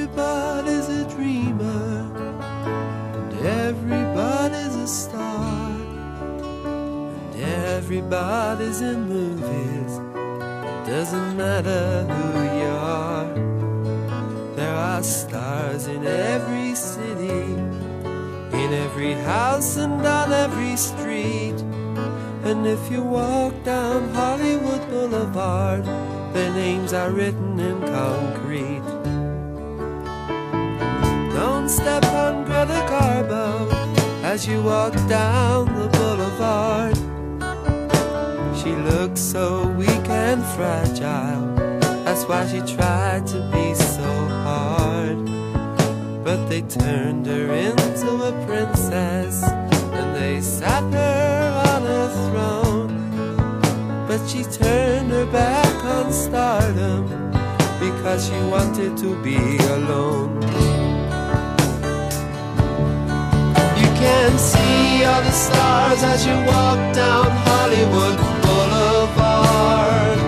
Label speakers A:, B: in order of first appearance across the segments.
A: Everybody's a dreamer, and everybody's a star, and everybody's in movies. Doesn't matter who you are. There are stars in every city, in every house and on every street. And if you walk down Hollywood Boulevard, their names are written in concrete. Don't step on Greta Garbo as you walk down the boulevard. She looks so weak and fragile, that's why she tried to be so hard. But they turned her into a princess, and they sat her on a throne. But she turned her back on stardom, because she wanted to be alone. You can see all the stars as you walk down Hollywood Boulevard.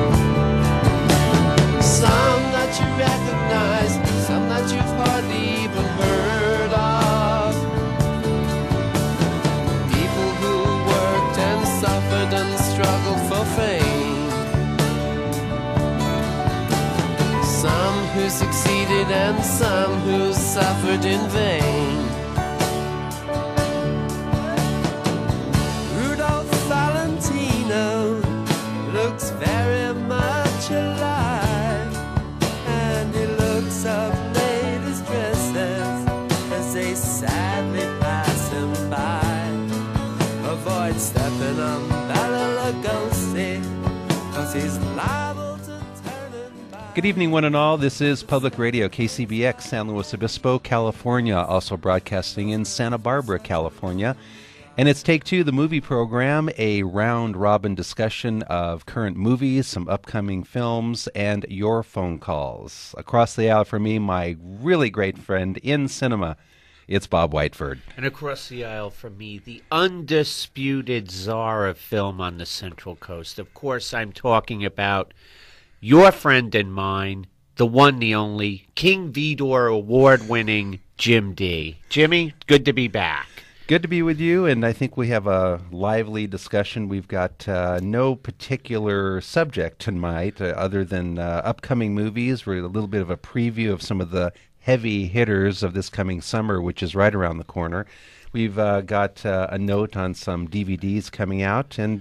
A: Some that you recognize, some that you've hardly even heard of. People who worked and suffered and struggled for fame. Some who succeeded and some who suffered in vain. Looks very much alive, and he looks up ladies' dresses as they sadly pass him by. Avoid stepping on Bela Lugosi, 'cause he's liable to turn him back.
B: Good evening, one and all. This is Public Radio, KCBX, San Luis Obispo, California, also broadcasting in Santa Barbara, California. And it's Take Two, the movie program, a round-robin discussion of current movies, some upcoming films, and your phone calls. Across the aisle from me, my really great friend in cinema, it's Bob Whiteford.
C: And across the aisle from me, the undisputed czar of film on the Central Coast. Of course, I'm talking about your friend and mine, the one, the only, King Vidor award-winning Jim Dee. Jimmy, good to be back.
B: Good to be with you, and I think we have a lively discussion. We've got no particular subject tonight other than upcoming movies. We're a little bit of a preview of some of the heavy hitters of this coming summer, which is right around the corner. We've got a note on some DVDs coming out, and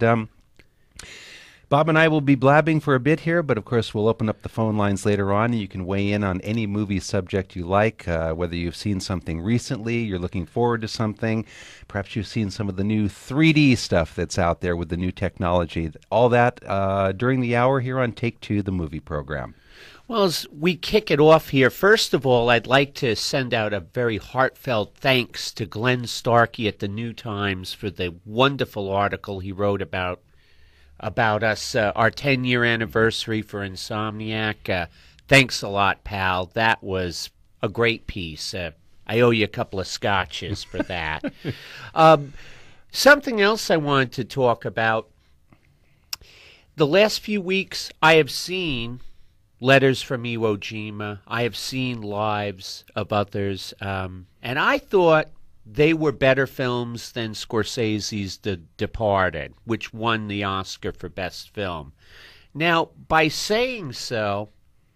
B: Bob and I will be blabbing for a bit here, but of course we'll open up the phone lines later on, and you can weigh in on any movie subject you like, whether you've seen something recently, you're looking forward to something, perhaps you've seen some of the new 3D stuff that's out there with the new technology. All that during the hour here on Take Two, the movie program.
C: Well, as we kick it off here, first of all, I'd like to send out a very heartfelt thanks to Glenn Starkey at the New Times for the wonderful article he wrote about us, our 10-year anniversary for Insomniac. Thanks a lot, pal. That was a great piece. I owe you a couple of scotches for that. Something else I wanted to talk about. The last few weeks, I have seen Letters from Iwo Jima. I have seen Lives of Others. And I thought they were better films than Scorsese's The Departed, which won the Oscar for Best Film. Now, by saying so,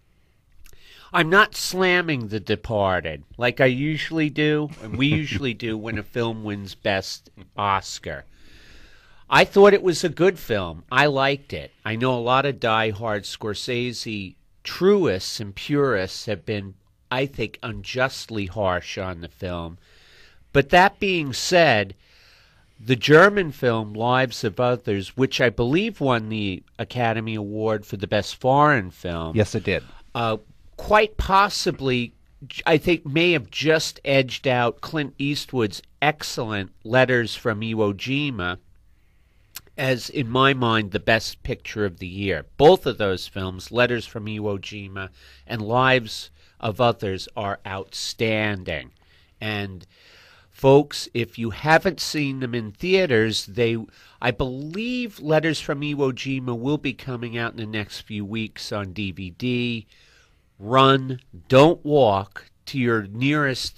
C: I'm not slamming The Departed like I usually do, and we usually do when a film wins Best Oscar. I thought it was a good film. I liked it. I know a lot of die-hard Scorsese truists and purists have been, I think, unjustly harsh on the film. But that being said, the German film Lives of Others, which I believe won the Academy Award for the Best Foreign Film.
B: Yes, it did.
C: Quite possibly, I think, may have just edged out Clint Eastwood's excellent Letters from Iwo Jima as, in my mind, the best picture of the year. Both of those films, Letters from Iwo Jima and Lives of Others, are outstanding. And folks, if you haven't seen them in theaters, I believe Letters from Iwo Jima will be coming out in the next few weeks on DVD. Run, don't walk to your nearest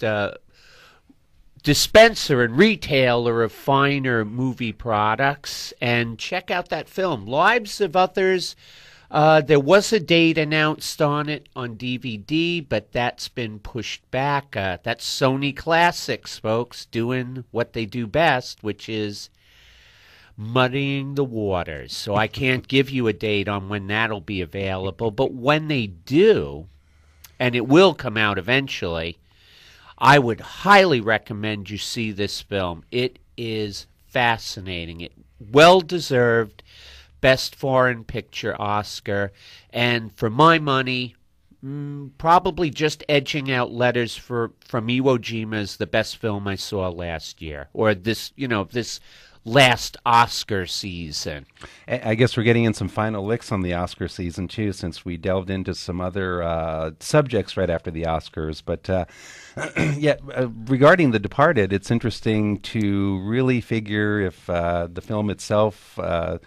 C: dispenser and retailer of finer movie products and check out that film, Lives of Others. There was a date announced on it on DVD, but that's been pushed back. That's Sony Classics, folks, doing what they do best, which is muddying the waters. So I can't give you a date on when that'll be available, but when they do, and it will come out eventually, I would highly recommend you see this film. It is fascinating. It well-deserved Best Foreign Picture Oscar, and for my money, probably just edging out Letters from Iwo Jima as the best film I saw last year, or this last Oscar season.
B: I guess we're getting in some final licks on the Oscar season, too, since we delved into some other subjects right after the Oscars. But, regarding The Departed, it's interesting to really figure if the film itself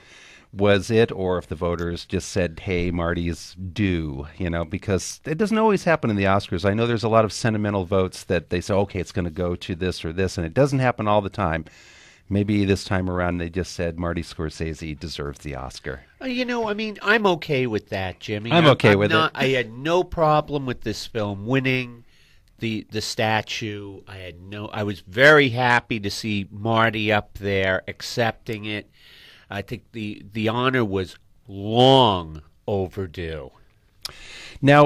B: was it, or if the voters just said, hey, Marty's due, because it doesn't always happen in the Oscars. I know there's a lot of sentimental votes that they say, okay, it's going to go to this or this, and it doesn't happen all the time. Maybe this time around they just said Marty Scorsese deserves the Oscar.
C: I'm okay with that, Jimmy.
B: I'm okay with it.
C: I had no problem with this film winning the statue. I was very happy to see Marty up there accepting it. I think the honor was long overdue.
B: Now,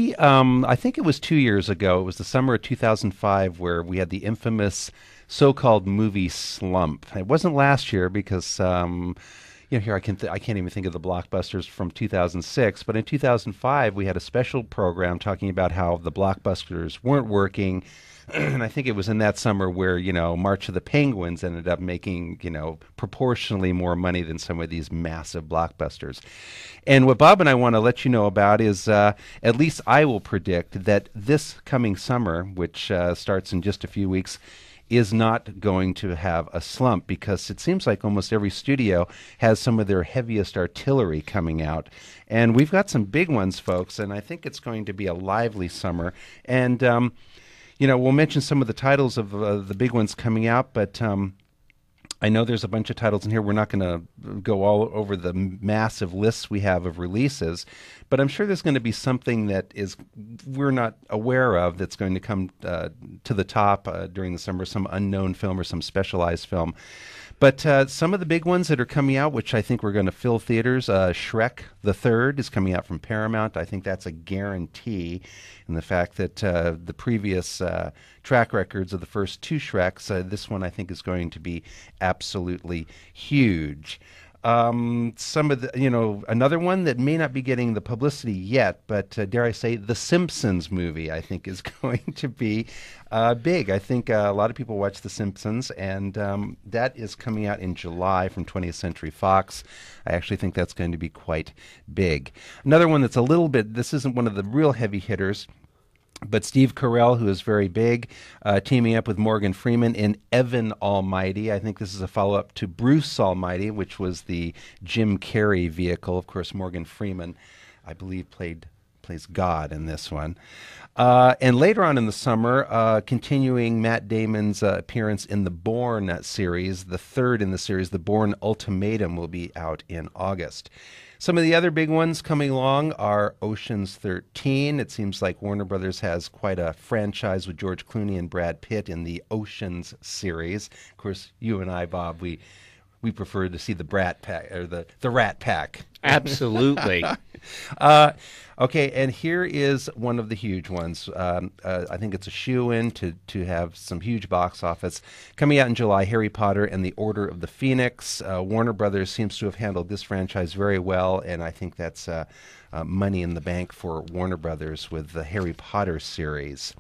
B: I think it was 2 years ago, it was the summer of 2005, where we had the infamous so-called movie slump. It wasn't last year because, here I can't even think of the blockbusters from 2006, but in 2005 we had a special program talking about how the blockbusters weren't working. And I think it was in that summer where, March of the Penguins ended up making, proportionally more money than some of these massive blockbusters. And what Bob and I want to let you know about is, at least I will predict that this coming summer, which starts in just a few weeks, is not going to have a slump, because it seems like almost every studio has some of their heaviest artillery coming out. And we've got some big ones, folks, and I think it's going to be a lively summer. And we'll mention some of the titles of the big ones coming out, but I know there's a bunch of titles in here. We're not going to go all over the massive lists we have of releases, but I'm sure there's going to be something that we're not aware of that's going to come to the top during the summer, some unknown film or some specialized film. But some of the big ones that are coming out, which I think we're going to fill theaters, Shrek the Third is coming out from Paramount. I think that's a guarantee. And the fact that the previous track records of the first two Shreks, this one I think is going to be absolutely huge. Some of the, another one that may not be getting the publicity yet, but dare I say, the Simpsons movie, I think is going to be big. I think a lot of people watch The Simpsons, and that is coming out in July from 20th Century Fox. I actually think that's going to be quite big. Another one that's a little bit, this isn't one of the real heavy hitters, but Steve Carell, who is very big, teaming up with Morgan Freeman in Evan Almighty. I think this is a follow-up to Bruce Almighty, which was the Jim Carrey vehicle. Of course, Morgan Freeman, I believe, plays God in this one. And later on in the summer, continuing Matt Damon's appearance in the Bourne series, the third in the series, The Bourne Ultimatum, will be out in August. Some of the other big ones coming along are Ocean's 13. It seems like Warner Brothers has quite a franchise with George Clooney and Brad Pitt in the Ocean's series. Of course, you and I, Bob, we prefer to see the Brat Pack or the Rat Pack.
C: Absolutely.
B: Okay, and here is one of the huge ones. I think it's a shoo-in to have some huge box office. Coming out in July, Harry Potter and the Order of the Phoenix. Warner Brothers seems to have handled this franchise very well, and I think that's money in the bank for Warner Brothers with the Harry Potter series.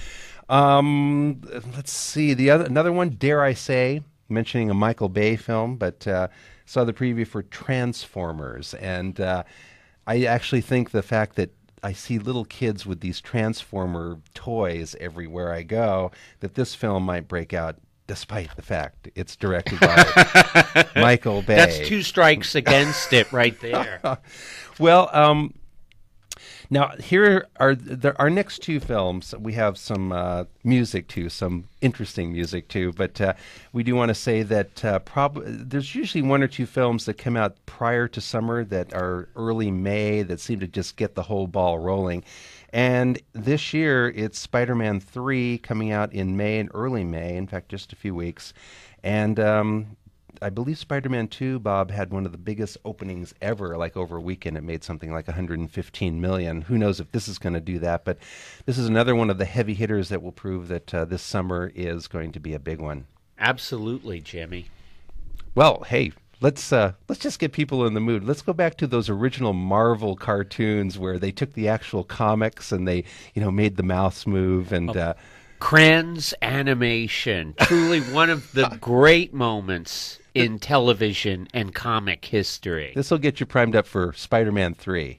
B: Let's see, another one, dare I say, mentioning a Michael Bay film, but saw the preview for Transformers, and I actually think the fact that I see little kids with these Transformer toys everywhere I go, that this film might break out, despite the fact it's directed by Michael Bay.
C: That's two strikes against it right there.
B: Well, Now, here are our next two films. We have some music too, some interesting music too. But we do want to say that there's usually one or two films that come out prior to summer that are early May that seem to just get the whole ball rolling. And this year, it's Spider-Man 3 coming out in May and early May. In fact, just a few weeks. And I believe Spider-Man 2, Bob, had one of the biggest openings ever, like over a weekend. It made something like $115 million. Who knows if this is going to do that, but this is another one of the heavy hitters that will prove that this summer is going to be a big one.
C: Absolutely, Jimmy.
B: Well, hey, let's just get people in the mood. Let's go back to those original Marvel cartoons where they took the actual comics and they, made the mouths move and...
C: Kranz animation, truly one of the great moments in television and comic history.
B: This will get you primed up for Spider-Man 3.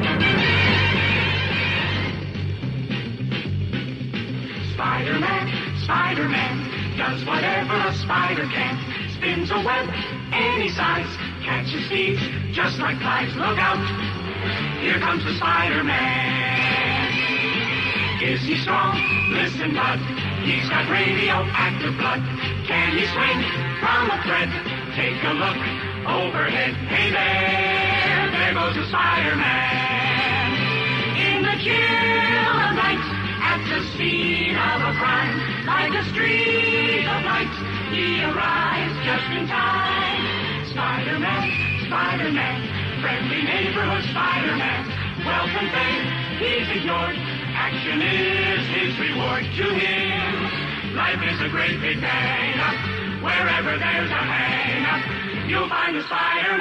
D: Spider-Man does whatever a spider can. Spins a web any size, catches thieves just like flies. Look out, here comes the Spider-Man. Is he strong? Listen, bud. He's got radioactive blood. Can he swing from a thread? Take a look overhead. Hey there goes the Spider-Man. In the chill of night, at the scene of a crime, like a streak of light, he arrives just in time. Spider-Man, Spider-Man, friendly neighborhood Spider-Man. Welcome fame, he's ignored. Action is his reward to him. Life is a great big bang-up. Wherever there's a hang-up, you'll find a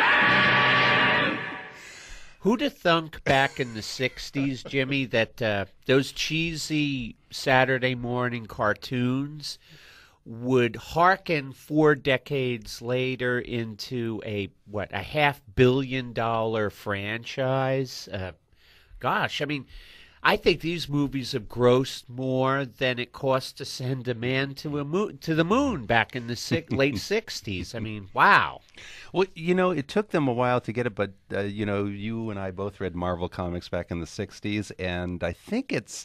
D: Spider-Man.
C: Who'd have thunk back in the 60s, Jimmy, that those cheesy Saturday morning cartoons would hearken 4 decades later into a $500 million franchise? Gosh, I mean... I think these movies have grossed more than it cost to send a man to the moon back in the late 60s. I mean, wow.
B: Well, it took them a while to get it, but, you and I both read Marvel comics back in the 60s, and I think it's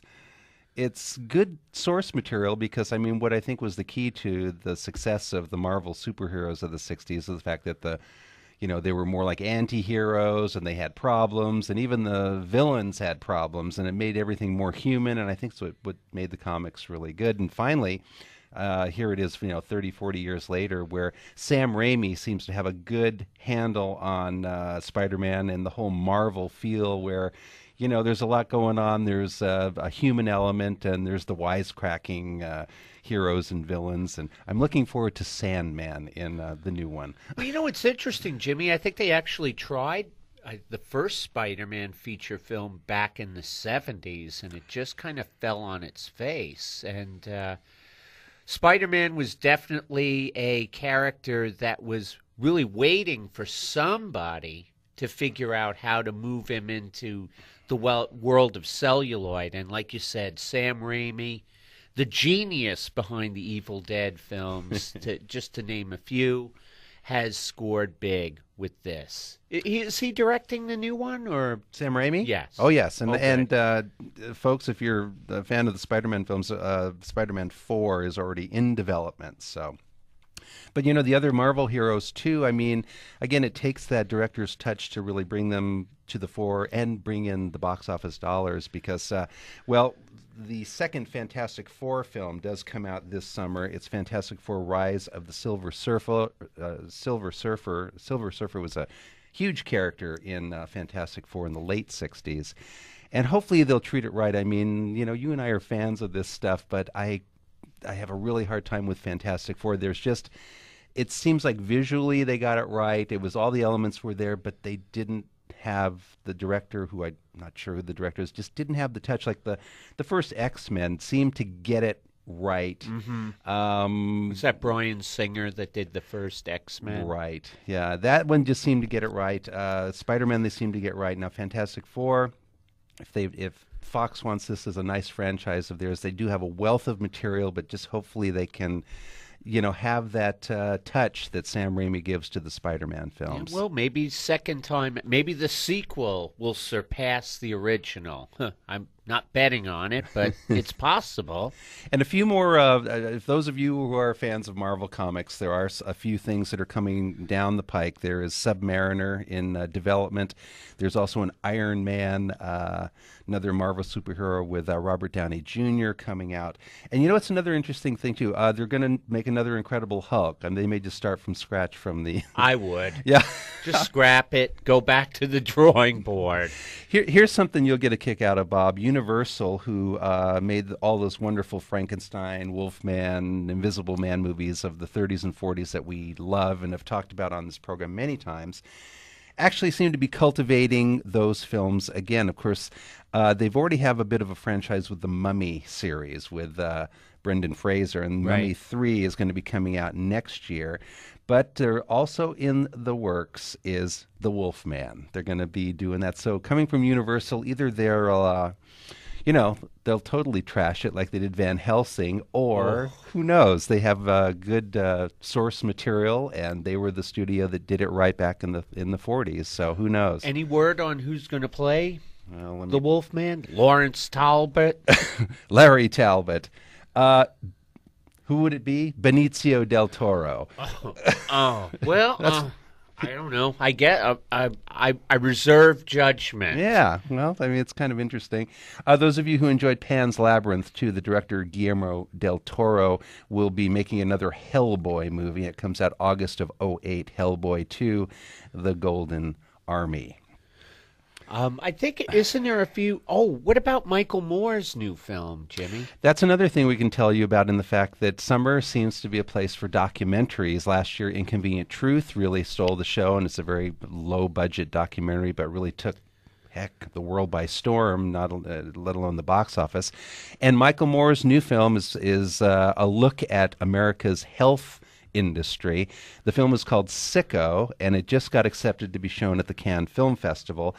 B: good source material because, I mean, what I think was the key to the success of the Marvel superheroes of the 60s is the fact that they were more like anti-heroes and they had problems, and even the villains had problems, and it made everything more human, and I think that's what made the comics really good. And finally, here it is, 30, 40 years later, where Sam Raimi seems to have a good handle on Spider-Man and the whole Marvel feel where, there's a lot going on. There's a human element, and there's the wisecracking heroes and villains, and I'm looking forward to Sandman in the new one.
C: Well, it's interesting, Jimmy. I think they actually tried the first Spider-Man feature film back in the 70s, and it just kind of fell on its face. And Spider-Man was definitely a character that was really waiting for somebody to figure out how to move him into the world of celluloid. And like you said, Sam Raimi, the genius behind the Evil Dead films, just to name a few, has scored big with this. Is he directing the new one, or
B: Sam Raimi?
C: Yes.
B: Oh, yes. And
C: okay.
B: and folks, if you're a fan of the Spider-Man films, Spider-Man 4 is already in development. So, but the other Marvel heroes too. I mean, again, it takes that director's touch to really bring them to the fore and bring in the box office dollars because, the second Fantastic Four film does come out this summer. It's Fantastic Four: Rise of the Silver Surfer. Silver Surfer was a huge character in Fantastic Four in the late 60s. And hopefully they'll treat it right. I mean, you and I are fans of this stuff, but I have a really hard time with Fantastic Four. It seems like visually they got it right. It was all the elements were there, but they didn't have the director, who I'm not sure who the director is, just didn't have the touch. Like the first X-Men seemed to get it right.
C: Mm-hmm. Was that Bryan Singer that did the first X-Men?
B: Right. Yeah, that one just seemed to get it right. Spider-Man, they seem to get right. Now, Fantastic Four, if Fox wants this as a nice franchise of theirs, they do have a wealth of material, but just hopefully they can have that touch that Sam Raimi gives to the Spider-Man films.
C: Yeah, well, maybe second time, maybe the sequel will surpass the original. I'm not betting on it, but it's possible.
B: And a few more, if those of you who are fans of Marvel Comics, there are a few things that are coming down the pike. There is Submariner in development. There's also an Iron Man, another Marvel superhero with Robert Downey Jr. coming out. And it's another interesting thing, too. They're going to make another Incredible Hulk, and they may just start from scratch from the...
C: I would.
B: Yeah.
C: Just scrap it, go back to the drawing board.
B: Here's something you'll get a kick out of, Bob. Universal, who made all those wonderful Frankenstein, Wolfman, Invisible Man movies of the 30s and 40s that we love and have talked about on this program many times, actually seem to be cultivating those films again. Of course, they've already have a bit of a franchise with the Mummy series with Brendan Fraser, and Mummy 3 is going to be coming out next year. But they're also in the works is the Wolfman. They're going to be doing that. So coming from Universal, either they'll totally trash it like they did Van Helsing, or who knows? They have good source material, and they were the studio that did it right back in the 40s. So who knows?
C: Any word on who's going to play
B: Well,
C: the Wolfman? Lawrence Talbot?
B: Larry Talbot. Who would it be? Benicio del Toro.
C: Well, I don't know. I reserve judgment.
B: Yeah, well, I mean, it's kind of interesting. Those of you who enjoyed Pan's Labyrinth, too, the director Guillermo del Toro will be making another Hellboy movie. It comes out August of 2008, Hellboy 2, The Golden Army.
C: I think, isn't there a few... Oh, what about Michael Moore's new film, Jimmy?
B: That's another thing we can tell you about, in the fact that summer seems to be a place for documentaries. Last year, Inconvenient Truth really stole the show, and it's a very low-budget documentary, but really took the world by storm, let alone the box office. And Michael Moore's new film is a look at America's health industry. The film is called Sicko, and it just got accepted to be shown at the Cannes Film Festival.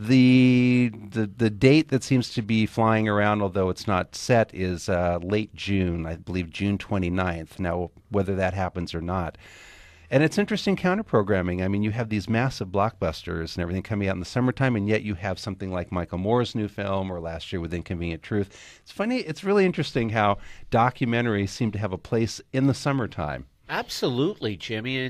B: The date that seems to be flying around, although it's not set, is late June, I believe June 29th. Now, whether that happens or not. And it's interesting counter-programming. I mean, you have these massive blockbusters and everything coming out in the summertime, and yet you have something like Michael Moore's new film, or last year with Inconvenient Truth. It's funny, it's really interesting how documentaries seem to have a place in the summertime.
C: Absolutely, Jimmy.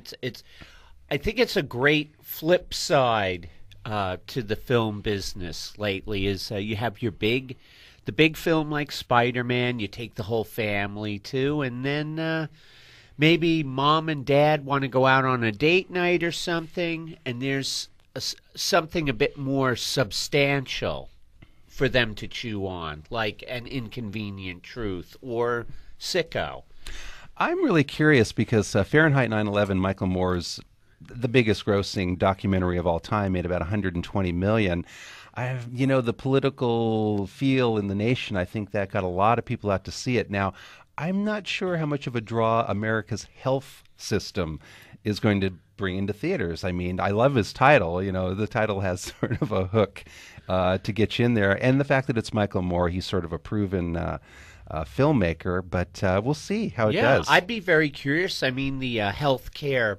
C: I think it's a great flip side to the film business lately. Is you have the big film like Spider-Man. You take the whole family to, and then maybe mom and dad want to go out on a date night or something, and there's something a bit more substantial for them to chew on, like An Inconvenient Truth or Sicko.
B: I'm really curious because Fahrenheit 9/11, Michael Moore's the biggest grossing documentary of all time, made about $120 million. The political feel in the nation, I think that got a lot of people out to see it. Now, I'm not sure how much of a draw America's health system is going to bring into theaters. I mean, I love his title. The title has sort of a hook to get you in there. And the fact that it's Michael Moore, he's sort of a proven filmmaker, but we'll see how it does.
C: Yeah, I'd be very curious. I mean, the healthcare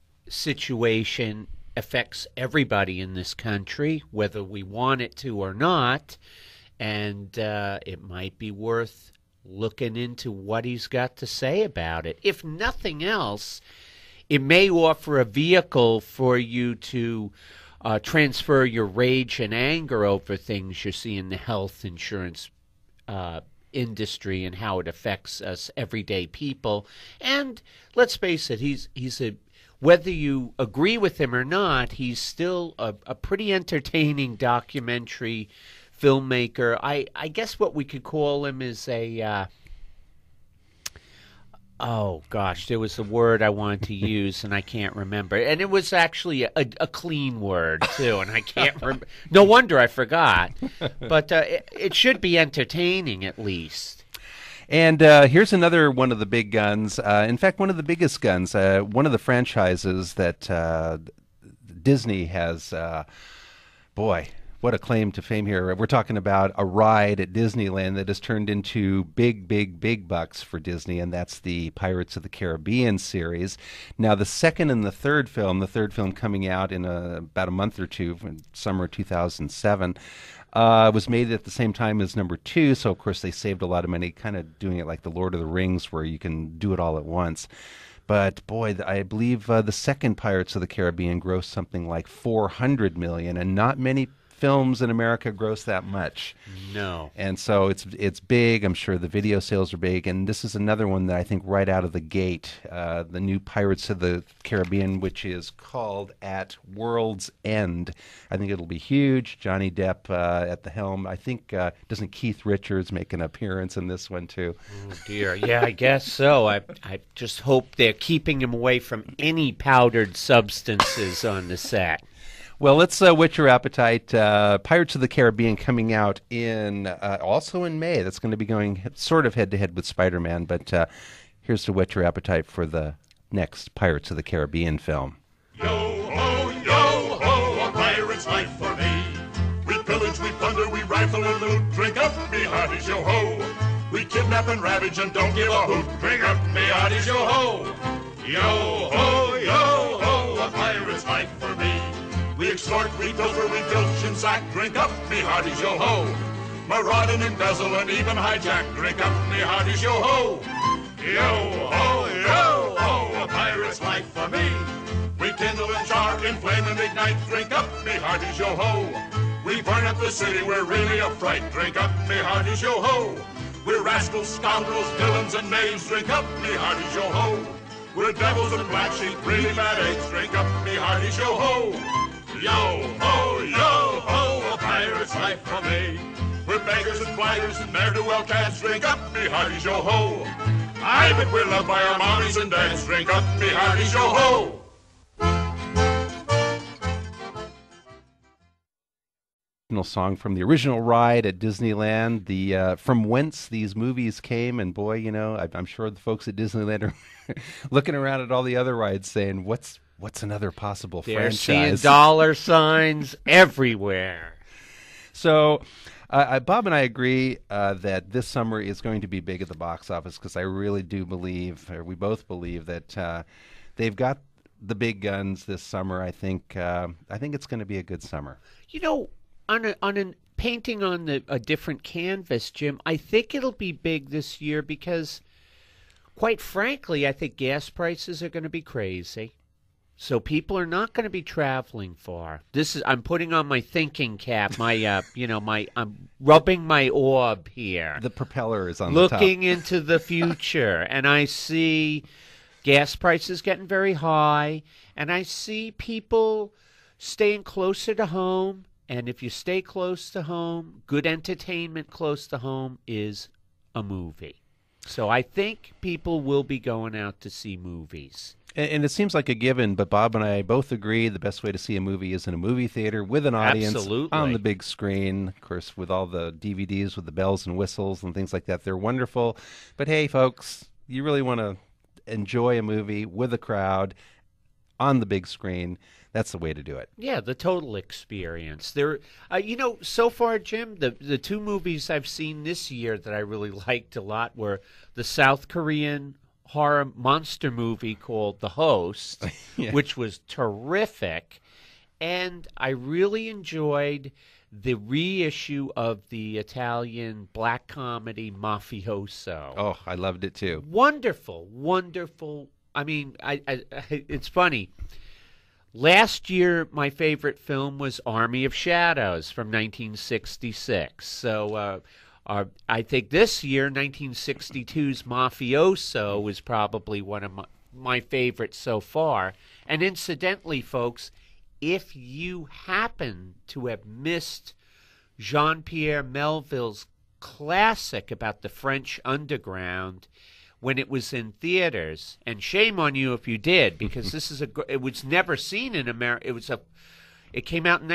C: situation affects everybody in this country, whether we want it to or not, and it might be worth looking into what he's got to say about it. If nothing else, it may offer a vehicle for you to transfer your rage and anger over things you see in the health insurance industry and how it affects us everyday people. And let's face it, he's whether you agree with him or not, he's still a pretty entertaining documentary filmmaker. I guess what we could call him is a oh gosh, there was a word I wanted to use and I can't remember, and it was actually a clean word too, and I can't remember. No wonder I forgot. But it should be entertaining at least.
B: And here's another one of the big guns. In fact, one of the biggest guns. One of the franchises that Disney has. Boy, What a claim to fame here. We're talking about a ride at Disneyland that has turned into big, big, big bucks for Disney, and that's the Pirates of the Caribbean series. Now, the second and the third film coming out in about a month or two, in summer 2007, was made at the same time as number 2, so of course they saved a lot of money, kind of doing it like the Lord of the Rings, where you can do it all at once. But boy, I believe the second Pirates of the Caribbean grossed something like $400 million, and not many films in America gross that much.
C: No.
B: And so it's big. I'm sure the video sales are big. And this is another one that I think right out of the gate, the new Pirates of the Caribbean, which is called At World's End. I think it'll be huge. Johnny Depp at the helm. I think, doesn't Keith Richards make an appearance in this one too?
C: Oh, dear. Yeah, I guess so. I just hope they're keeping him away from any powdered substances on the set.
B: Well, let's whet your appetite. Pirates of the Caribbean coming out in also in May. That's going to be going sort of head-to-head with Spider-Man, but here's to whet your appetite for the next Pirates of the Caribbean film.
E: Yo ho, a pirate's life for me. We pillage, we plunder, we rifle and loot. Drink up, me hearties, yo ho. We kidnap and ravage and don't give a hoot. Drink up, me hearties, yo ho. Yo ho, a pirate's life for me. We extort, we pilfer, we filch and sack. Drink up, me hearties, yo ho. Maraud and embezzle and even hijack. Drink up, me hearties, yo ho. Yo ho, a pirate's life for me. We kindle and char, inflame and ignite. Drink up, me hearties, yo ho. We burn up the city, we're really a fright. Drink up, me hearties, yo ho. We're rascals, scoundrels, villains and knaves. Drink up, me hearties, yo ho. We're devils and black sheep, really bad eggs. Drink up, me hearties, yo ho. Yo ho, a pirate's life for me. We're beggars and blighters and ne'er-do-well cats. Drink up, me hearties, yo ho. Aye, but we're loved by our mommies and dads. Drink up, me hearties, yo ho.
B: Song from the original ride at Disneyland, the from whence these movies came, and boy, you know, I'm sure the folks at Disneyland are looking around at all the other rides saying, what's another possible
C: They're
B: franchise?
C: seeing dollar signs everywhere.
B: So Bob and I agree that this summer is going to be big at the box office, because I really do believe, or we both believe, that they've got the big guns this summer. I think it's going to be a good summer.
C: You know, on a painting on a different canvas, Jim, I think it'll be big this year because, quite frankly, I think gas prices are going to be crazy. So people are not going to be traveling far. I'm putting on my thinking cap, I'm rubbing my orb here.
B: The propeller is on the top.
C: Looking into the future, and I see gas prices getting very high, and I see people staying closer to home. And if you stay close to home, good entertainment close to home is a movie. So I think people will be going out to see movies.
B: And it seems like a given, but Bob and I both agree the best way to see a movie is in a movie theater with an audience.
C: Absolutely.
B: On the big screen. Of course, with all the DVDs with the bells and whistles and things like that. They're wonderful. But hey, folks, you really want to enjoy a movie with a crowd on the big screen. That's the way to do it.
C: Yeah, the total experience. So far, Jim, the two movies I've seen this year that I really liked a lot were the South Korean horror monster movie called The Host,
B: Yeah.
C: which was terrific, and I really enjoyed the reissue of the Italian black comedy Mafioso.
B: Oh, I loved it too.
C: Wonderful, wonderful. I mean, it's funny. Last year, my favorite film was Army of Shadows from 1966. So I think this year, 1962's Mafioso is probably one of my favorites so far. And incidentally, folks, if you happen to have missed Jean-Pierre Melville's classic about the French underground when it was in theaters, and shame on you if you did, because it was never seen in America. It came out in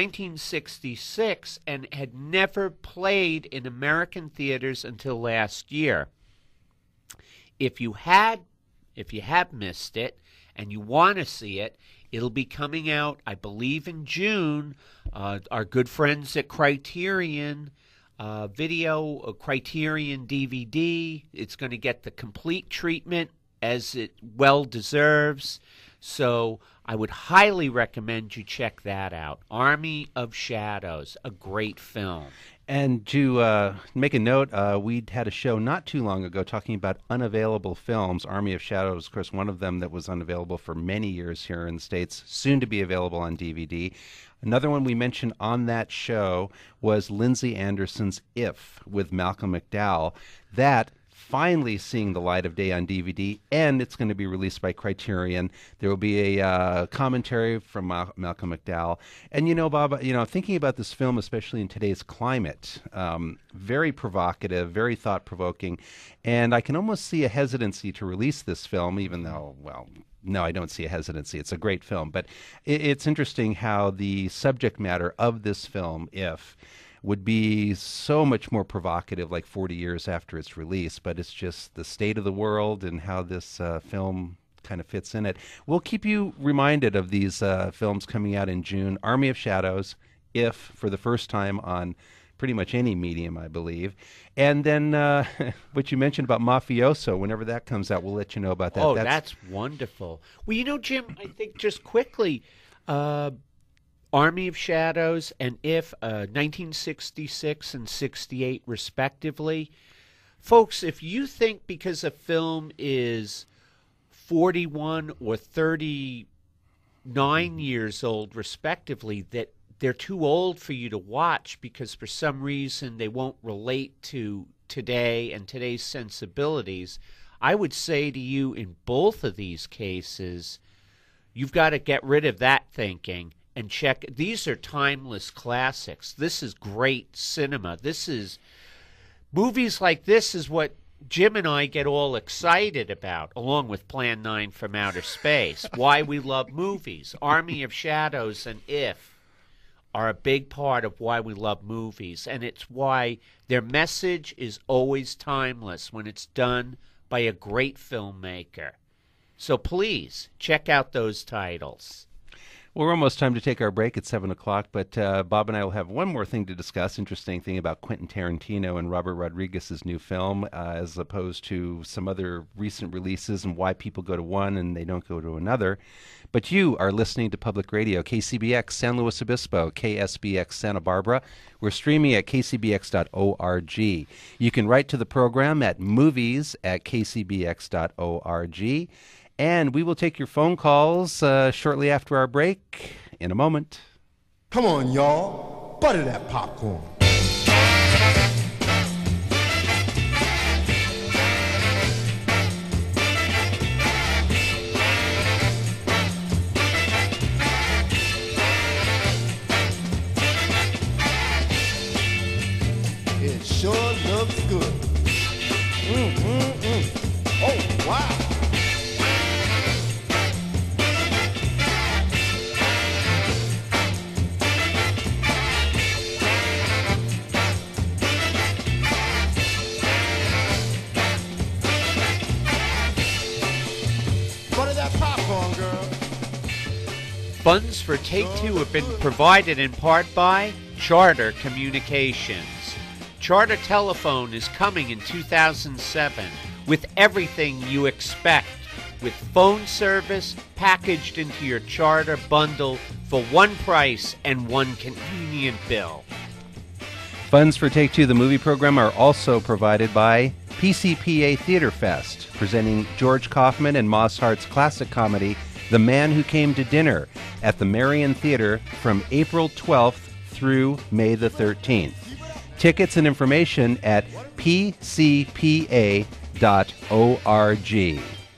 C: 1966 and had never played in American theaters until last year. If you have missed it and you want to see it, It'll be coming out, I believe, in June. Our good friends at Criterion Video, Criterion DVD. It's going to get the complete treatment as it well deserves. So I would highly recommend you check that out. Army of Shadows, a great film.
B: And to make a note, we had a show not too long ago talking about unavailable films. Army of Shadows, of course, one of them that was unavailable for many years here in the States, soon to be available on DVD. Another one we mentioned on that show was Lindsay Anderson's If with Malcolm McDowell. That finally seeing the light of day on DVD, and it's going to be released by Criterion. There will be a commentary from Malcolm McDowell. And Bob, thinking about this film, especially in today's climate, very provocative, very thought-provoking, and I can almost see a hesitancy to release this film, even though, well, no, I don't see a hesitancy. It's a great film. But it's interesting how the subject matter of this film, If, would be so much more provocative like 40 years after its release. But it's just the state of the world and how this film kind of fits in it. We'll keep you reminded of these films coming out in June. Army of Shadows, If, for the first time on pretty much any medium, I believe. And then what you mentioned about Mafioso, whenever that comes out, we'll let you know about that.
C: Oh, that's wonderful. Well, Jim, I think just quickly, Army of Shadows and If, 1966 and 68 respectively. Folks, if you think because a film is 41 or 39 years old respectively that they're too old for you to watch because for some reason they won't relate to today and today's sensibilities, I would say to you in both of these cases, you've got to get rid of that thinking and check. These are timeless classics. This is great cinema. Movies like this is what Jim and I get all excited about, along with Plan 9 from Outer Space. Why we love movies. Army of Shadows and If are a big part of why we love movies, and it's why their message is always timeless when it's done by a great filmmaker. So please, check out those titles.
B: Well, we're almost time to take our break at 7 o'clock, but Bob and I will have one more thing to discuss, interesting thing about Quentin Tarantino and Robert Rodriguez's new film, as opposed to some other recent releases and why people go to one and they don't go to another. But you are listening to Public Radio, KCBX San Luis Obispo, KSBX Santa Barbara. We're streaming at kcbx.org. You can write to the program at movies@kcbx.org. And we will take your phone calls shortly after our break in a moment.
F: Come on, y'all. Butter that popcorn. It sure looks good. Oh, wow.
C: Funds for Take Two have been provided in part by Charter Communications. Charter Telephone is coming in 2007 with everything you expect, with phone service packaged into your Charter bundle for one price and one convenient bill.
B: Funds for Take Two, the movie program, are also provided by PCPA Theater Fest, presenting George Kaufman and Moss Hart's classic comedy, The Man Who Came to Dinner, at the Marion Theater from April 12th through May the 13th. Tickets and information at pcpa.org.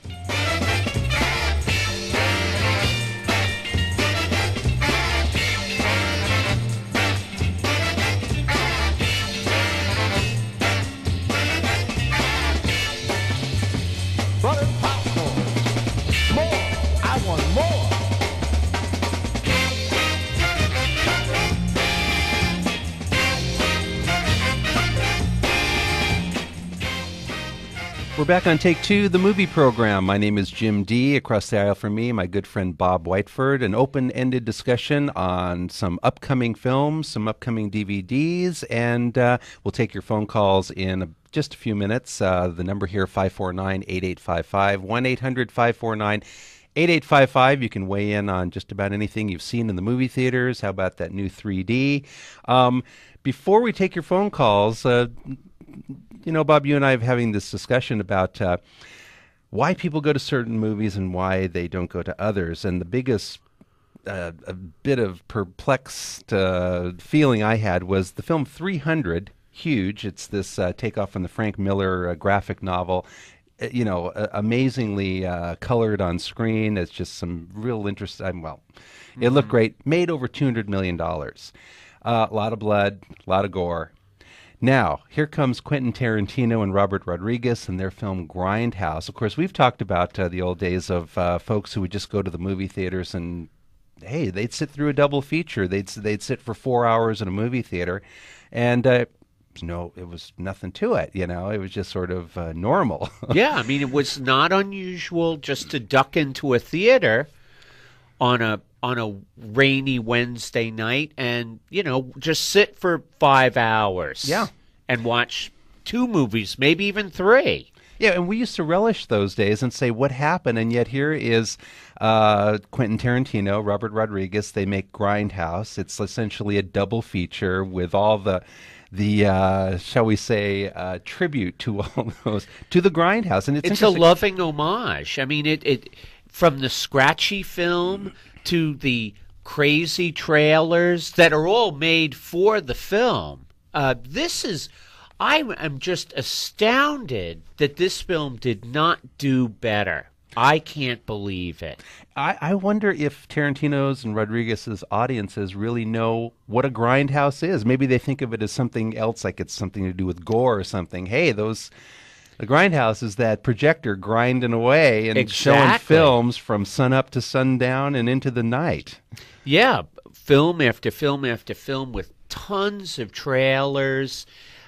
F: Butter popcorn. More. I want more.
B: We're back on Take Two, the movie program. My name is Jim Dee. Across the aisle from me, my good friend Bob Whiteford. An open-ended discussion on some upcoming films, some upcoming DVDs, and we'll take your phone calls in just a few minutes. The number here, 549-8855, 1-800-549-8855. You can weigh in on just about anything you've seen in the movie theaters. How about that new 3D? Before we take your phone calls, you know, Bob, you and I have having this discussion about why people go to certain movies and why they don't go to others. And the biggest a bit of perplexed feeling I had was the film 300, huge. It's this takeoff from the Frank Miller graphic novel. You know, amazingly colored on screen. It's just some real interest. It looked great. Made over $200 million. A lot of blood, a lot of gore. Now, here comes Quentin Tarantino and Robert Rodriguez and their film Grindhouse. Of course, we've talked about the old days of folks who would just go to the movie theaters and, hey, they'd sit through a double feature. They'd sit for 4 hours in a movie theater, and no, it was nothing to it. You know, it was just sort of normal.
C: Yeah, I mean, it was not unusual just to duck into a theater on a rainy Wednesday night and, you know, just sit for 5 hours.
B: Yeah.
C: And watch 2 movies, maybe even 3.
B: Yeah, and we used to relish those days and say, what happened? And yet here is Quentin Tarantino, Robert Rodriguez. They make Grindhouse. It's essentially a double feature with all the shall we say, tribute to all those, to the Grindhouse. And
C: it's a loving homage. I mean, it from the scratchy film to the crazy trailers that are all made for the film. I'm just astounded that this film did not do better. I can't believe it.
B: I wonder if Tarantino's and Rodriguez's audiences really know what a grindhouse is. Maybe they think of it as something else, like it's something to do with gore or something. Hey, the grindhouse is that projector grinding away and showing films from sunup to sundown and into the night.
C: Yeah, film after film after film with tons of trailers.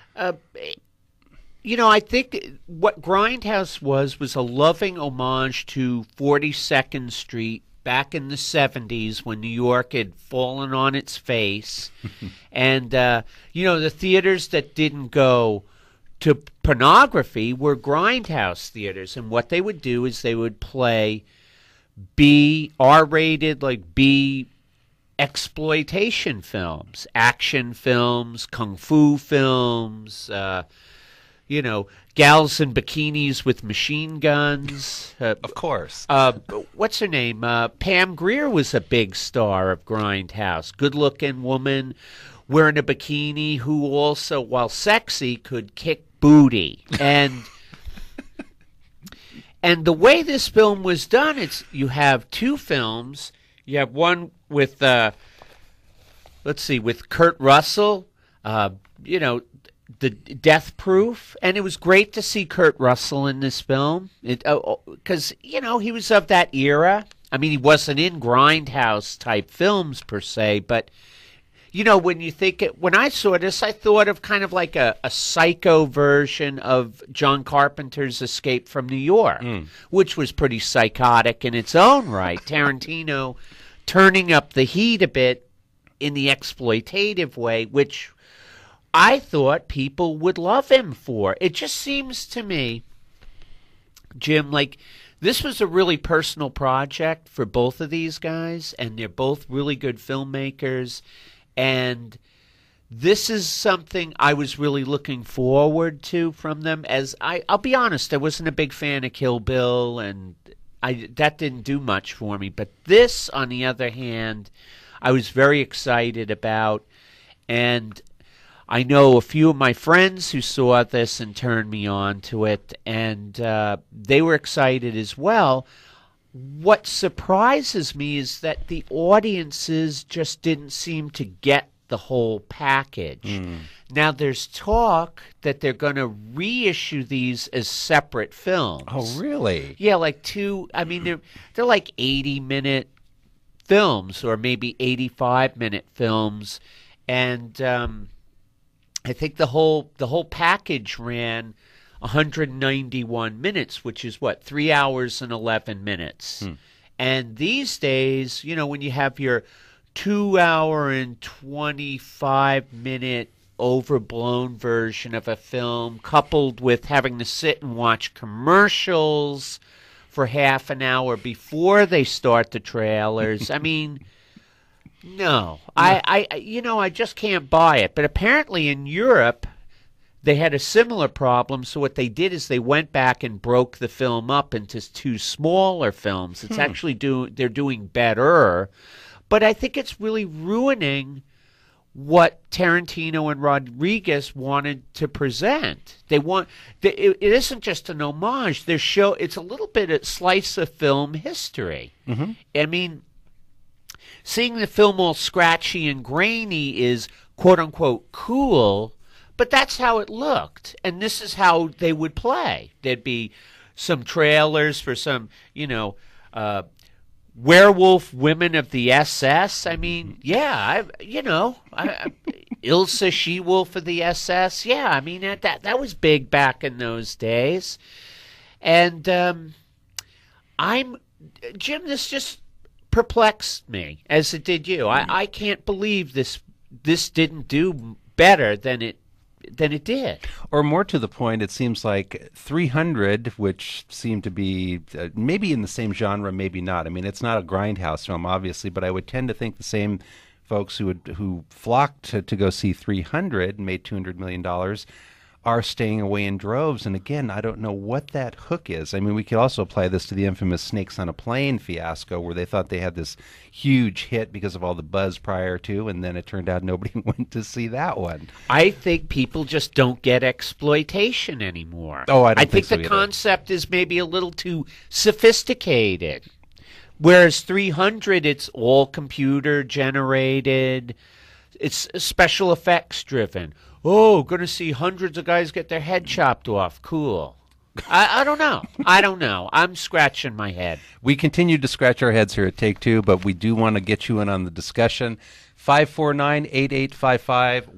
C: You know, I think what Grindhouse was a loving homage to 42nd Street back in the 70s when New York had fallen on its face. And, you know, the theaters that didn't go to pornography were Grindhouse theaters. And what they would do is they would play R-rated, like B exploitation films, action films, kung fu films, you know, gals in bikinis with machine guns.
B: Of course.
C: What's her name? Pam Grier was a big star of Grindhouse. Good-looking woman wearing a bikini who also, while sexy, could kick booty. And the way this film was done, you have 2 films. You have one with, with Kurt Russell, you know, the Death Proof, and it was great to see Kurt Russell in this film because, you know, he was of that era. I mean, he wasn't in Grindhouse type films per se, but, you know, when I saw this, I thought of kind of like a psycho version of John Carpenter's Escape from New York, which was pretty psychotic in its own right. Tarantino turning up the heat a bit in the exploitative way, which I thought people would love him for. It just seems to me, Jim, like this was a really personal project for both of these guys, and they're both really good filmmakers. And this is something I was really looking forward to from them. As I'll be honest, I wasn't a big fan of Kill Bill, and that didn't do much for me. But this, on the other hand, I was very excited about, and I know a few of my friends who saw this and turned me on to it, and they were excited as well. What surprises me is that the audiences just didn't seem to get the whole package. Now, there's talk that they're going to reissue these as separate films.
B: Oh, really?
C: Yeah, like they're like 80-minute films or maybe 85-minute films, and I think the whole package ran 191 minutes, which is what, 3 hours and 11 minutes. And these days, you know, when you have your 2 hour and 25 minute overblown version of a film coupled with having to sit and watch commercials for half an hour before they start the trailers, I mean, no. I just can't buy it. But apparently in Europe, they had a similar problem, so what they did is they went back and broke the film up into 2 smaller films. It's actually they're doing better, but I think it's really ruining what Tarantino and Rodriguez wanted to present. It isn't just an homage. It's a little bit of slice of film history. I mean, seeing the film all scratchy and grainy is quote unquote cool. But that's how it looked, and this is how they would play. There'd be some trailers for some, werewolf women of the SS. I mean, yeah, Ilsa She-Wolf of the SS. Yeah, I mean, that was big back in those days. And Jim, this just perplexed me, as it did you. I can't believe this didn't do better than it did.
B: Or more to the point, it seems like 300, which seemed to be maybe in the same genre, maybe not. I mean, it's not a grindhouse film, obviously, but I would tend to think the same folks who flocked to go see 300 and made $200 million are staying away in droves. And again, I don't know what that hook is. I mean, we could also apply this to the infamous Snakes on a Plane fiasco, where they thought they had this huge hit because of all the buzz prior to, and then it turned out nobody went to see that one.
C: I think people just don't get exploitation anymore.
B: Oh, I think
C: the concept is maybe a little too sophisticated. Whereas 300, it's all computer generated. It's special effects driven. Oh, going to see hundreds of guys get their head chopped off. Cool. I don't know. I'm scratching my head.
B: We continue to scratch our heads here at Take Two, but we do want to get you in on the discussion. 549-8855,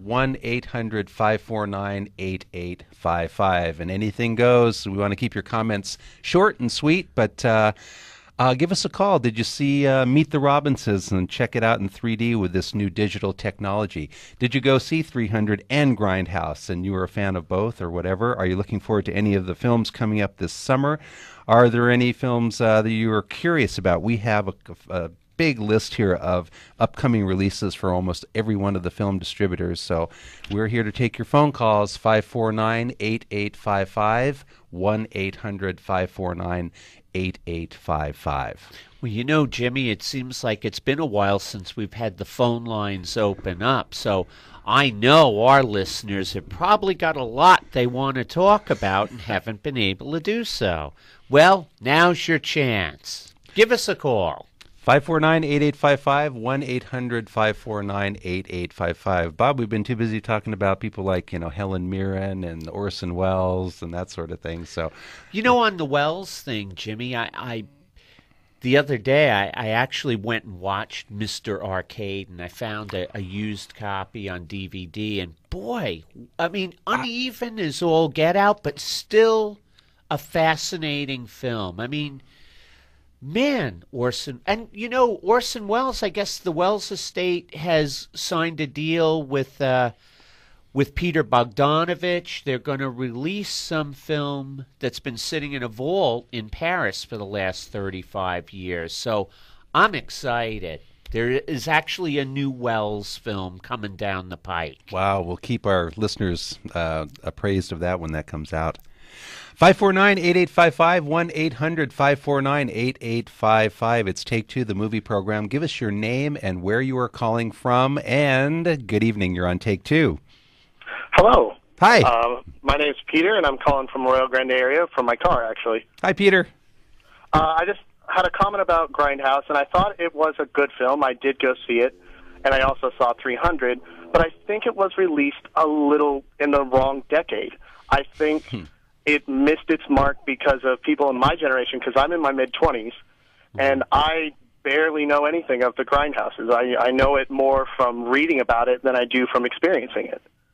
B: 1-800-549-8855. And anything goes. We want to keep your comments short and sweet, but give us a call. Did you see Meet the Robinsons and check it out in 3D with this new digital technology? Did you go see 300 and Grindhouse and you were a fan of both or whatever? Are you looking forward to any of the films coming up this summer? Are there any films that you are curious about? We have a big list here of upcoming releases for almost every one of the film distributors. So we're here to take your phone calls, 549-8855, 1-800-549-8855.
C: Well, you know, Jimmy, it seems like it's been a while since we've had the phone lines open up, so I know our listeners have probably got a lot they want to talk about and haven't been able to do so. Well, now's your chance. Give us a call.
B: 549-8855, 1-800-549-8855. Bob, we've been too busy talking about people like, Helen Mirren and Orson Welles and that sort of thing. So,
C: on the Welles thing, Jimmy, I the other day I actually went and watched Mr. Arcade, and I found a used copy on DVD. And boy, I mean, uneven as all get out, but still a fascinating film. I mean, man, Orson. And, Orson Welles, I guess the Welles estate has signed a deal with Peter Bogdanovich. They're going to release some film that's been sitting in a vault in Paris for the last 35 years. So I'm excited. There is actually a new Welles film coming down the pike.
B: Wow, we'll keep our listeners appraised of that when that comes out. 549-8855, 1-800-549-8855. It's Take Two, the movie program. Give us your name and where you are calling from. And good evening. You're on Take Two.
G: Hello.
B: Hi.
G: My name's Peter, and I'm calling from Royal Grande area from my car, actually.
B: Hi, Peter.
G: I just had a comment about Grindhouse, and I thought it was a good film. I did go see it, and I also saw 300, but I think it was released a little in the wrong decade. I think it missed its mark because of people in my generation, because I'm in my mid-20s, and I barely know anything of the Grindhouses. I know it more from reading about it than I do from experiencing it.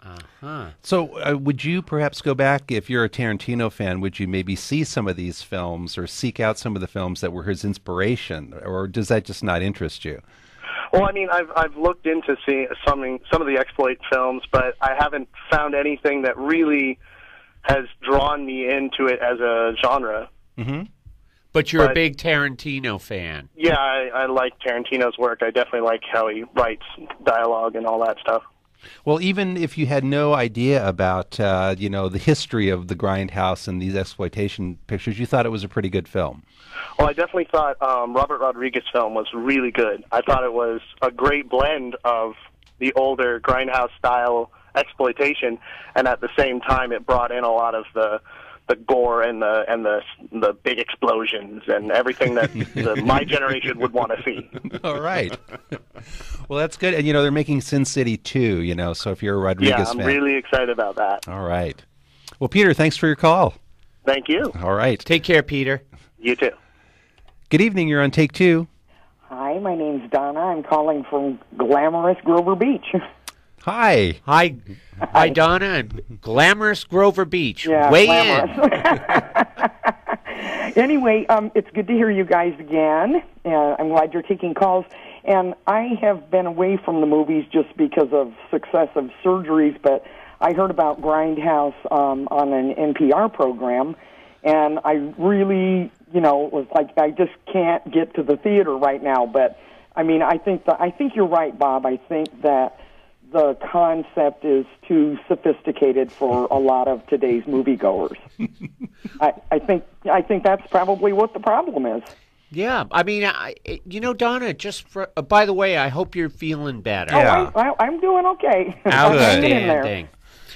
B: So would you perhaps go back, if you're a Tarantino fan, would you maybe see some of these films or seek out some of the films that were his inspiration, or does that just not interest you?
G: Well, I mean, I've looked into seeing some of the exploit films, but I haven't found anything that really has drawn me into it as a genre.
C: Mm-hmm. But you're a big Tarantino fan.
G: Yeah, I like Tarantino's work. I definitely like how he writes dialogue and all that stuff.
B: Well, even if you had no idea about, the history of the Grindhouse and these exploitation pictures, you thought it was a pretty good film.
G: Well, I definitely thought Robert Rodriguez's film was really good. I thought it was a great blend of the older Grindhouse-style exploitation, and at the same time, it brought in a lot of the gore and the big explosions and everything that my generation would want to see.
B: All right. Well, that's good. And, they're making Sin City 2, so if you're a Rodriguez fan.
G: Yeah, I'm really excited about that.
B: All right. Well, Peter, thanks for your call.
G: Thank you.
B: All right.
C: Take care, Peter.
G: You too.
B: Good evening. You're on Take Two.
H: Hi, my name's Donna. I'm calling from glamorous Grover Beach.
B: Hi.
C: Hi, Donna, and glamorous Grover Beach.
H: Yeah,
C: Weigh
H: glamorous. Anyway, it's good to hear you guys again. I'm glad you're taking calls. And I have been away from the movies just because of successive surgeries, but I heard about Grindhouse on an NPR program, and I really, was like, I just can't get to the theater right now. But, I mean, I think you're right, Bob. I think that the concept is too sophisticated for a lot of today's moviegoers. I think that's probably what the problem is.
C: Yeah, I mean, Donna, just by the way, I hope you're feeling better.
B: Yeah.
H: Oh, I'm doing okay.
C: Outstanding.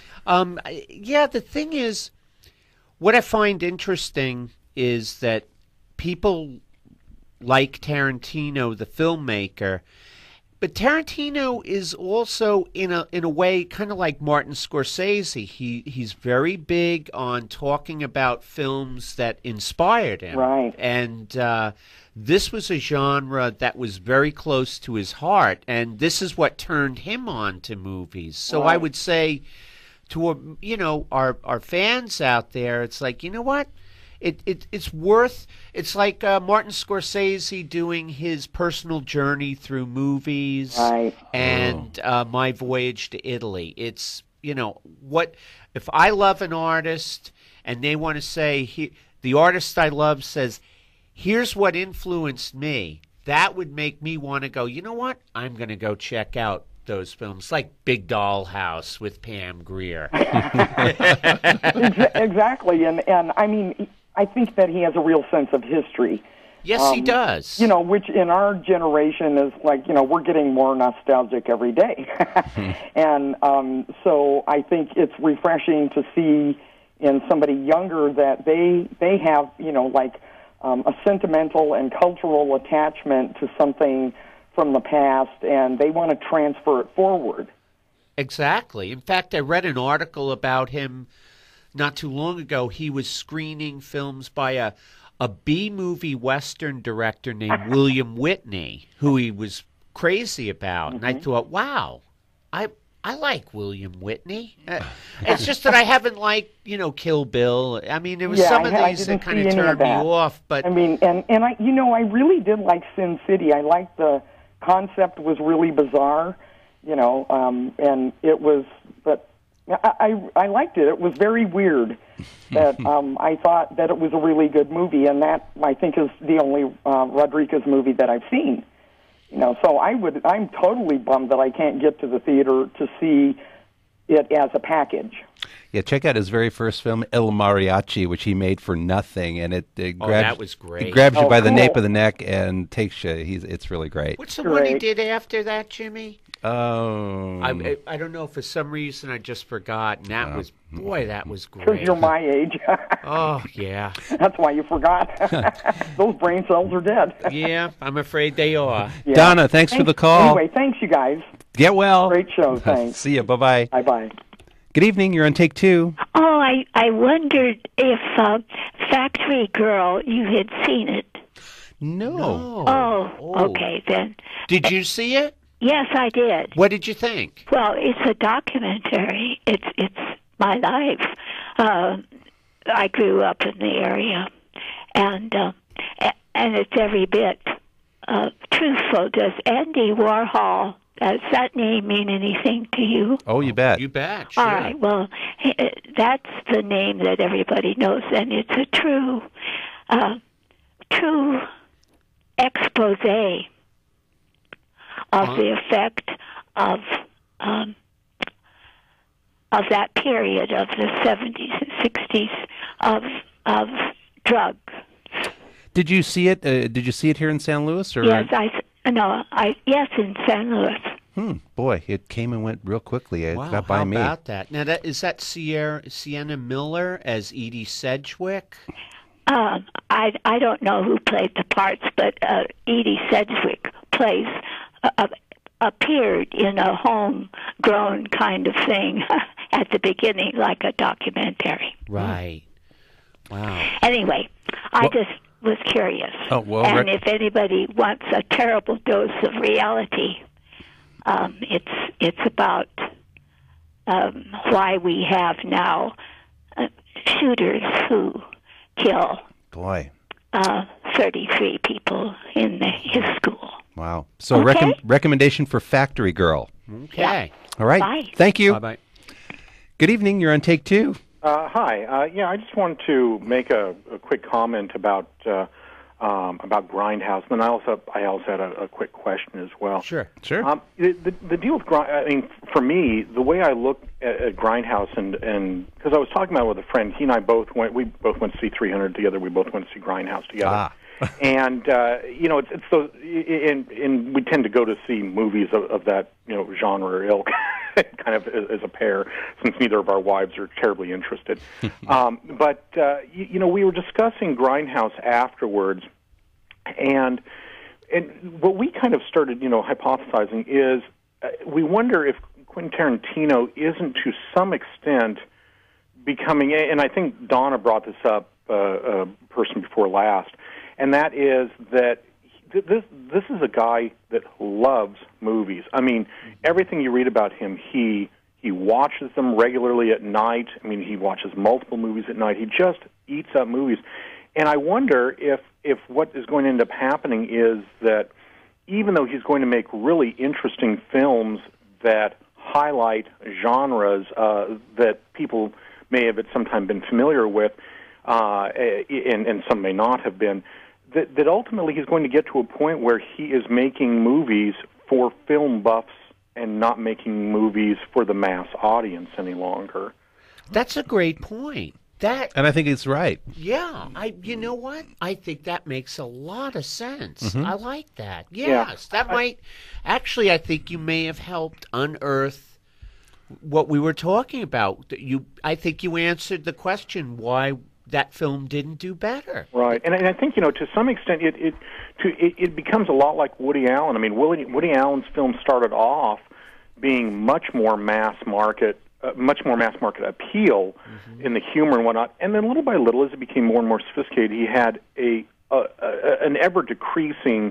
C: The thing is, what I find interesting is that people like Tarantino, the filmmaker, but Tarantino is also, in a way, kind of like Martin Scorsese. He's very big on talking about films that inspired him.
H: Right.
C: And this was a genre that was very close to his heart, and this is what turned him on to movies. So
H: Right.
C: I would say to our fans out there, it's like, you know what? It's worth. It's like Martin Scorsese doing his personal journey through movies,
H: Right.
C: and My Voyage to Italy. It's what if I love an artist and they want to say the artist I love says, here's what influenced me. That would make me want to go, you know what? I'm going to go check out those films, like Big Doll House with Pam Grier.
H: Exactly, and I mean, I think that he has a real sense of history.
C: Yes, he does.
H: Which in our generation is like, we're getting more nostalgic every day. And so I think it's refreshing to see in somebody younger that they have, a sentimental and cultural attachment to something from the past, and they want to transfer it forward.
C: Exactly. In fact, I read an article about him not too long ago. He was screening films by a B-movie Western director named William Whitney, who he was crazy about. Mm-hmm. And I thought, wow, I like William Whitney. It's just that I haven't liked, Kill Bill. I mean, there was some of these that kind of turned me off. But
H: I mean, and I, I really did like Sin City. I liked the concept was really bizarre, and it was, but I liked it. It was very weird. That I thought that it was a really good movie, and that I think is the only Rodriguez movie that I've seen. So I'm totally bummed that I can't get to the theater to see it as a package.
B: Yeah, check out his very first film, El Mariachi, which he made for nothing, and it grabs,
C: that was great.
B: It grabs you by the nape of the neck and takes you. It's really great.
C: What's the one he did after that, Jimmy?
B: Oh,
C: I don't know. For some reason, I just forgot. And that was great.
H: Because you're my age.
C: Oh, yeah.
H: That's why you forgot. Those brain cells are dead.
C: Yeah, I'm afraid they are.
H: Yeah.
B: Donna, thanks for the call.
H: Anyway, thanks, you guys.
B: Get well.
H: Great show, thanks.
B: See you. Bye-bye.
H: Bye-bye.
B: Good evening. You're on Take Two.
I: Oh, I wondered if Factory Girl, you had seen it.
B: No.
I: Oh, okay, then.
C: Did you see it?
I: Yes, I did.
C: What did you think?
I: Well, it's a documentary. It's my life. I grew up in the area, and it's every bit truthful. Does Andy Warhol, does that name mean anything to you?
B: Oh, you bet.
C: You bet. Sure.
I: All right. Well, that's the name that everybody knows, and it's a true expose of the effect of that period of the 70s and 60s of drugs.
B: Did you see it? Did you see it here in San Luis? Or?
I: Yes, yes, in San Luis.
B: Boy, it came and went real quickly. It
C: Wow,
B: got by
C: how
B: me.
C: about that? Now, is that Sienna Miller as Edie Sedgwick?
I: I don't know who played the parts, but Edie Sedgwick appeared in a homegrown kind of thing at the beginning, like a documentary.
C: Right. Wow.
I: Anyway, I just was curious.
B: Oh, well,
I: and if anybody wants a terrible dose of reality, it's about why we have now shooters who kill 33 people in his school.
B: Wow. So recommendation for Factory Girl.
C: Okay.
I: Yeah.
B: All right.
I: Bye.
B: Thank you.
C: Bye-bye.
B: Good evening. You're on Take Two.
J: Hi. I just wanted to make a quick comment about Grindhouse, and then I also had a quick question as well.
C: Sure.
J: The deal with for me, the way I look at Grindhouse, and because I was talking about it with a friend, he and I both went to see 300 together. We both went to see Grindhouse together. And it's those, and we tend to go to see movies of that genre or ilk, kind of as a pair, since neither of our wives are terribly interested. But we were discussing Grindhouse afterwards, and what we kind of started hypothesizing is we wonder if Quentin Tarantino isn't to some extent becoming, and I think Donna brought this up, person before last. And that is that this is a guy that loves movies. I mean, everything you read about him, he watches them regularly at night. I mean, he watches multiple movies at night. He just eats up movies. And I wonder if what is going to end up happening is that even though he's going to make really interesting films that highlight genres that people may have at some time been familiar with, and some may not have been, that ultimately he's going to get to a point where he is making movies for film buffs and not making movies for the mass audience any longer.
C: That's a great point.
B: And I think it's right.
C: Yeah, you know what? I think that makes a lot of sense.
B: Mm-hmm.
C: I like that. Yes, that might actually. I think you may have helped unearth what we were talking about. I think you answered the question why that film didn't do better.
J: Right, and I think to some extent it becomes a lot like Woody Allen. I mean, Woody Allen's films started off being much more mass market appeal in the humor and whatnot, and then little by little, as it became more and more sophisticated, he had an ever decreasing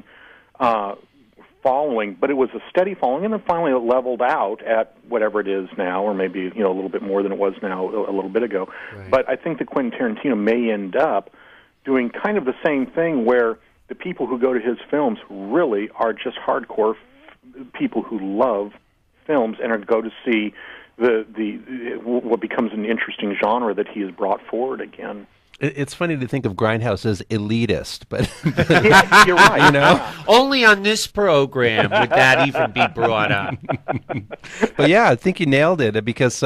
J: following, but it was a steady following, and then finally it leveled out at whatever it is now, or maybe a little bit more than it was now a little bit ago. Right. But I think that Quentin Tarantino may end up doing kind of the same thing, where the people who go to his films really are just hardcore people who love films and are go to see what becomes an interesting genre that he has brought forward again.
B: It's funny to think of Grindhouse as elitist, but
J: yeah, you're right.
C: Only on this program would that even be brought up.
B: But yeah, I think you nailed it, because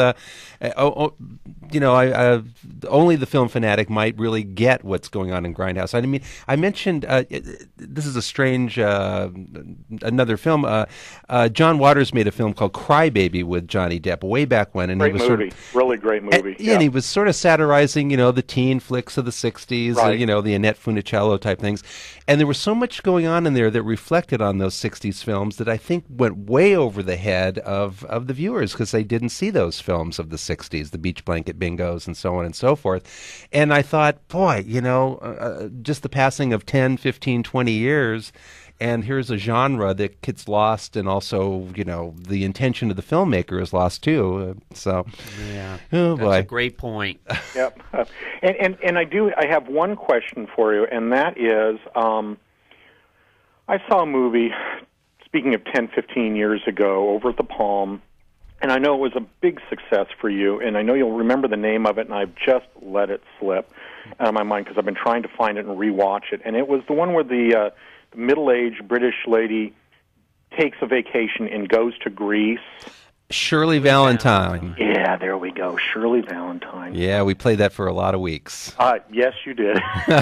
B: only the film fanatic might really get what's going on in Grindhouse. I mean, I mentioned this is a strange another film. John Waters made a film called Crybaby with Johnny Depp way back when, and
J: great movie, really great movie.
B: And he was sort of satirizing, the teen flicks of the 60s,
J: right.
B: The Annette Funicello type things. And there was so much going on in there that reflected on those 60s films that I think went way over the head of the viewers, because they didn't see those films of the 60s, the Beach Blanket Bingos and so on and so forth. And I thought, boy, just the passing of 10, 15, 20 years, and here's a genre that gets lost, and also, the intention of the filmmaker is lost too. So,
C: yeah,
B: oh boy,
C: that's a great point.
J: Yep. And I have one question for you, and that is, I saw a movie, speaking of 10, 15 years ago, over at the Palm, and I know it was a big success for you, and I know you'll remember the name of it, and I've just let it slip out of my mind because I've been trying to find it and rewatch it. And it was the one where the middle-aged British lady takes a vacation and goes to Greece.
B: Shirley Valentine.
J: Yeah, there we go. Shirley Valentine.
B: Yeah, we played that for a lot of weeks.
J: Yes, you did.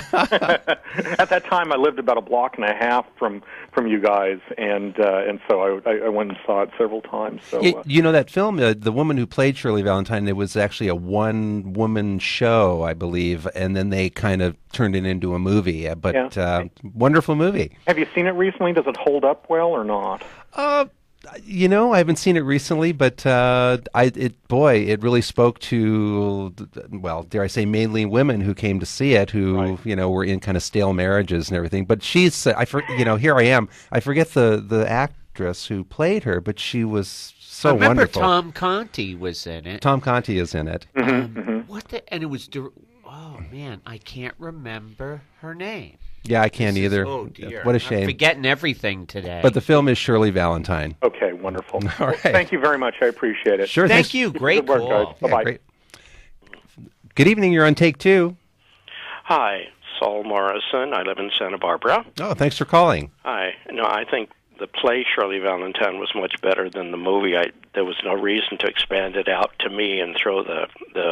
J: At that time, I lived about a block and a half from you guys, and so I went and saw it several times. So
B: that film, the woman who played Shirley Valentine, it was actually a one-woman show, I believe, and then they kind of turned it into a movie. But wonderful movie.
J: Have you seen it recently? Does it hold up well or not?
B: I haven't seen it recently, but it really spoke to, well, dare I say, mainly women who came to see it, who were in kind of stale marriages and everything. But she's, here I am. I forget the actress who played her, but she was so wonderful.
C: Tom Conti was in it.
B: Tom Conti is in it.
C: And it was, oh man, I can't remember her name.
B: Yeah, I can't either.
C: Oh, dear.
B: What a shame.
C: I'm forgetting everything today.
B: But the film is Shirley Valentine.
J: Okay, wonderful.
B: All right.
J: Thank you very much. I appreciate it.
B: Sure.
C: Thank you. Great
J: Good work,
C: call.
J: guys. Bye-bye.
B: Great. Good evening. You're on Take Two.
K: Hi, Saul Morrison. I live in Santa Barbara.
B: Oh, thanks for calling.
K: Hi. No, I think the play Shirley Valentine was much better than the movie. There was no reason to expand it out to me and throw the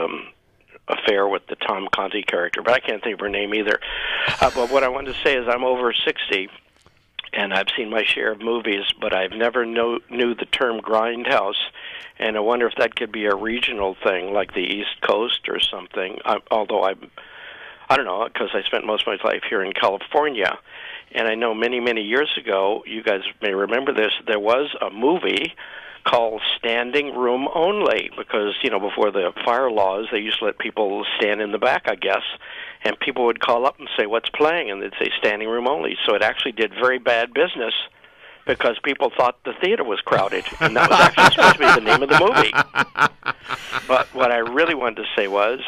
K: affair with the Tom Conti character, but I can't think of her name either. But what I wanted to say is I'm over 60, and I've seen my share of movies, but I've never knew the term grindhouse, and I wonder if that could be a regional thing, like the East Coast or something, although I don't know, because I spent most of my life here in California, and I know many, many years ago, you guys may remember this, there was a movie called Standing Room Only, because, before the fire laws, they used to let people stand in the back, I guess, and people would call up and say, what's playing? And they'd say, Standing Room Only. So it actually did very bad business because people thought the theater was crowded, and that was actually supposed to be the name of the movie. But what I really wanted to say was,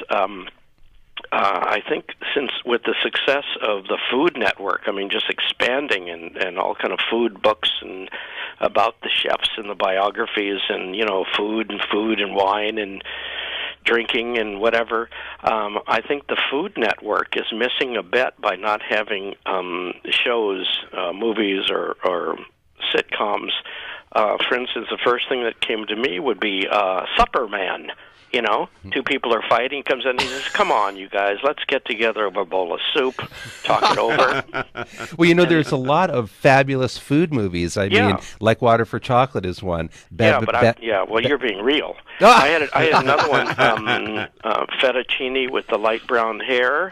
K: I think since with the success of the Food Network, just expanding and all kind of food books and about the chefs and the biographies and, food and wine and drinking and whatever, I think the Food Network is missing a bet by not having shows, movies or sitcoms. For instance, the first thing that came to me would be Supper Man. Two people are fighting, comes in and he says, come on, you guys, let's get together over a bowl of soup, talk it over.
B: Well, there's a lot of fabulous food movies. I mean, Like Water for Chocolate is one.
K: You're being real. I had another one, Fettuccine with the light brown hair,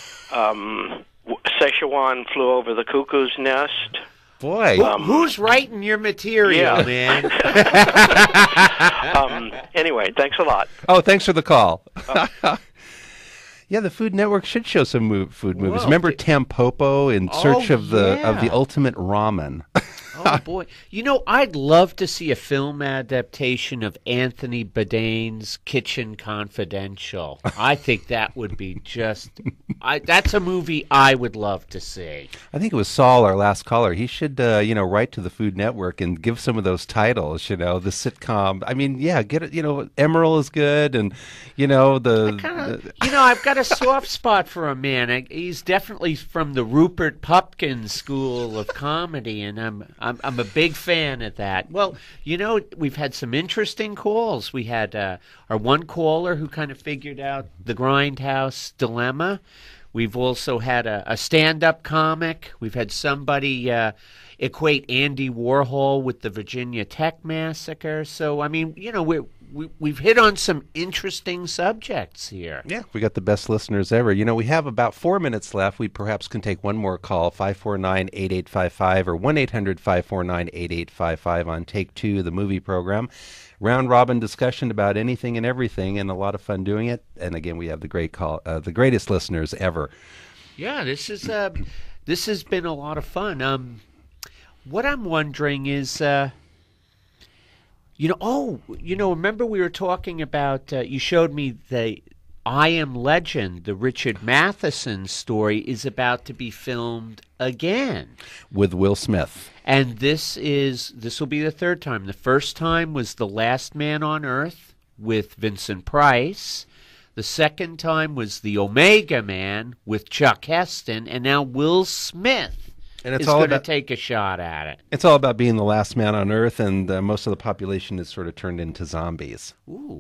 K: Szechuan Flew Over the Cuckoo's Nest.
B: Boy.
C: Who's writing your material, man?
K: Anyway, thanks a lot.
B: Oh, thanks for the call. Yeah, the Food Network should show some food movies. Remember Tampopo, In Search of the Ultimate Ramen?
C: Oh, boy. I'd love to see a film adaptation of Anthony Bourdain's Kitchen Confidential. I think that would be that's a movie I would love to see.
B: I think it was Saul, our last caller. He should, write to the Food Network and give some of those titles, the sitcom. Get it, Emerald is good, and,
C: I've got a soft spot for a man. He's definitely from the Rupert Pupkin school of comedy, and I'm a big fan of that. Well, we've had some interesting calls. We had our one caller who kind of figured out the grindhouse dilemma. We've also had a stand-up comic. We've had somebody equate Andy Warhol with the Virginia Tech massacre. So, we've hit on some interesting subjects here.
B: Yeah, we got the best listeners ever. We have about 4 minutes left. We perhaps can take one more call, 549-8855 or 1-800-549-8855 on Take Two, the movie program. Round-robin discussion about anything and everything, and a lot of fun doing it. And again, we have the greatest listeners ever.
C: Yeah, this has been a lot of fun. what I'm wondering is, remember we were talking about, you showed me the I Am Legend, the Richard Matheson story, is about to be filmed again.
B: With Will Smith.
C: And this will be the third time. The first time was The Last Man on Earth with Vincent Price. The second time was The Omega Man with Chuck Heston. And now Will Smith is going to take a shot at it.
B: It's all about being the last man on Earth, and most of the population is sort of turned into zombies.
C: Ooh.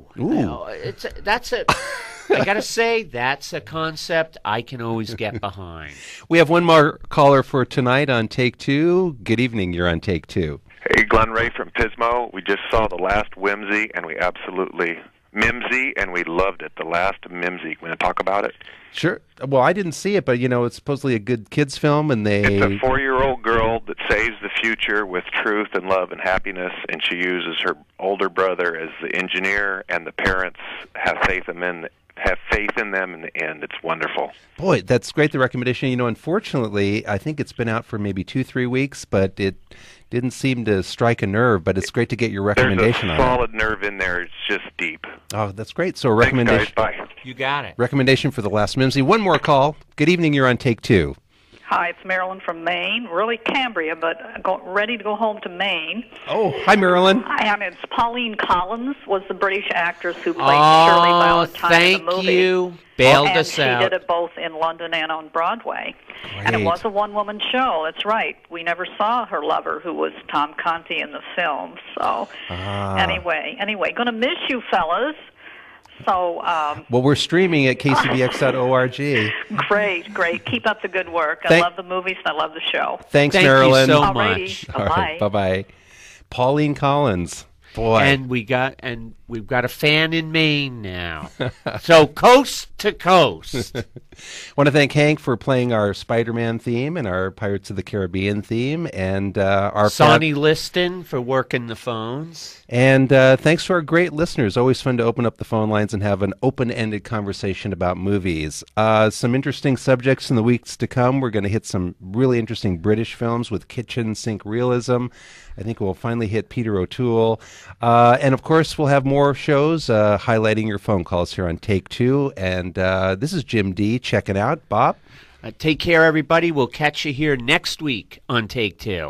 C: I got to say, that's a concept I can always get behind.
B: We have one more caller for tonight on Take Two. Good evening, you're on Take Two.
L: Hey, Glenn Ray from Pismo. We just saw The Last Whimsy, and we absolutely... Mimsy, and we loved it. The Last Mimsy. Want to talk about it?
B: Sure. Well, I didn't see it, but, it's supposedly a good kids film, and
L: It's a 4-year-old girl that saves the future with truth and love and happiness, and she uses her older brother as the engineer, and the parents have faith in them in the end. It's wonderful.
B: Boy, that's great, the recommendation. Unfortunately, I think it's been out for maybe 2-3 weeks, but it didn't seem to strike a nerve, but it's great to get your recommendation on it.
L: There's a solid nerve in there. It's just deep.
B: Oh, that's great. So a recommendation.
L: Thanks, guys. Bye.
C: You got it.
B: Recommendation for The Last Mimsy. One more call. Good evening, you're on Take Two.
M: Hi, it's Marilyn from Maine. Really Cambria, but ready to go home to Maine.
B: Oh, hi, Marilyn.
M: It's Pauline Collins was the British actress who played Shirley Valentine in the movie.
C: Thank you. Bailed us out.
M: And she did it both in London and on Broadway.
B: Great.
M: And it was a one-woman show. That's right. We never saw her lover, who was Tom Conti in the film. So anyway, going to miss you, fellas. So,
B: well, we're streaming at kcbx.org.
M: Great. Keep up the good work. I love the movies and I love the show.
B: Thank
C: Thank
B: Marilyn.
C: you so
M: much.
B: All right, bye-bye. Pauline Collins. Boy.
C: And we've got a fan in Maine now. So coast to coast.
B: Want to thank Hank for playing our Spider-Man theme and our Pirates of the Caribbean theme, and our
C: Sonny Liston for working the phones.
B: And thanks to our great listeners. Always fun to open up the phone lines and have an open-ended conversation about movies. Some interesting subjects in the weeks to come. We're going to hit some really interesting British films with kitchen sink realism. I think we'll finally hit Peter O'Toole. And, of course, we'll have more shows highlighting your phone calls here on Take Two. And this is Jim Dee checking out. Bob?
C: Take care, everybody. We'll catch you here next week on Take Two.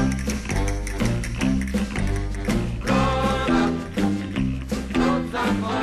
A: Roll up,